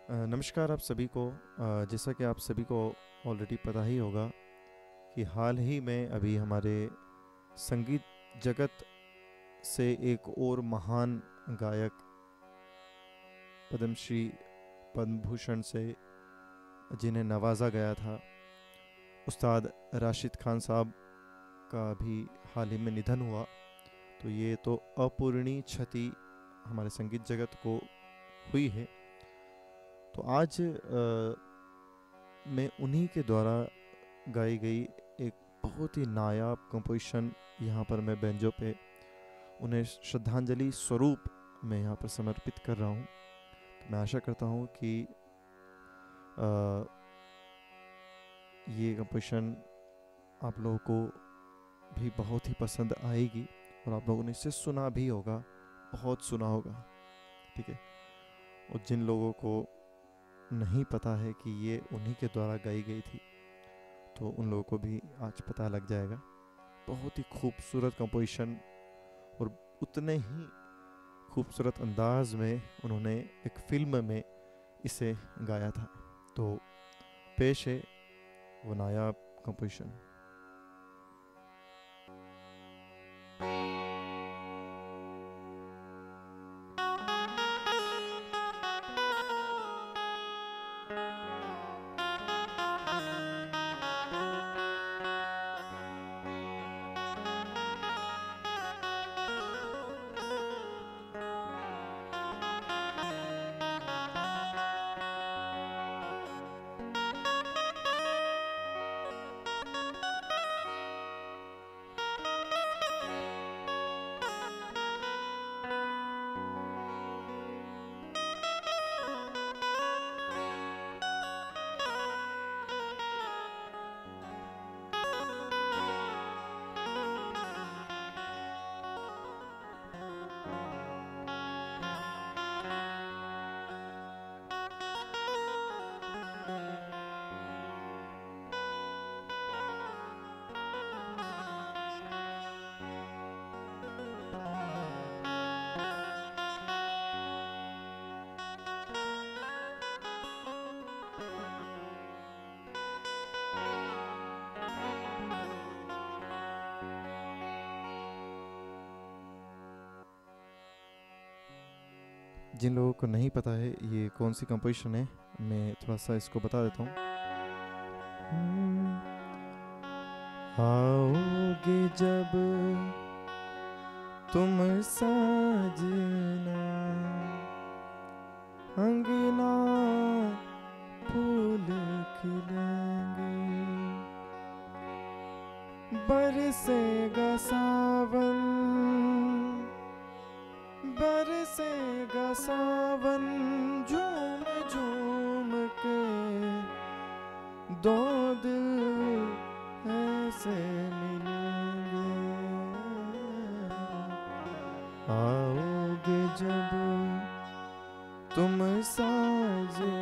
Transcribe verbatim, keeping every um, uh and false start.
अ, नमस्कार आप सभी को। अ, जैसा कि आप सभी को ऑलरेडी पता ही होगा कि हाल ही में अभी हमारे संगीत जगत से एक और महान गायक पद्मश्री पद्म भूषण से जिन्हें नवाजा गया था, उस्ताद राशिद खान साहब का भी हाल ही में निधन हुआ। तो ये तो अपूरणीय क्षति हमारे संगीत जगत को हुई है। तो आज अ, मैं उन्हीं के द्वारा गाई गई एक बहुत ही नायाब कंपोजिशन यहाँ पर मैं बेंजो पे उन्हें श्रद्धांजलि स्वरूप मैं यहाँ पर समर्पित कर रहा हूँ। तो मैं आशा करता हूँ कि अ, ये कंपोजिशन आप लोगों को भी बहुत ही पसंद आएगी और आप लोगों ने इसे सुना भी होगा, बहुत सुना होगा। ठीक है। और जिन लोगों को नहीं पता है कि ये उन्हीं के द्वारा गाई गई थी, तो उन लोगों को भी आज पता लग जाएगा। बहुत ही खूबसूरत कंपोजिशन और उतने ही खूबसूरत अंदाज में उन्होंने एक फिल्म में इसे गाया था। तो पेश है वो नायाब कंपोजिशन। जिन लोगों को नहीं पता है ये कौन सी कंपोजिशन है, मैं थोड़ा सा इसको बता देता हूँ। आओगे जब तुम साजना, अंगना फूल खिलेंगे, बरसेगा सावन, बरसेगा सावन, झूम झूम के दो दिल ऐसे मिलेंगे। आओगे जब तुम साजना,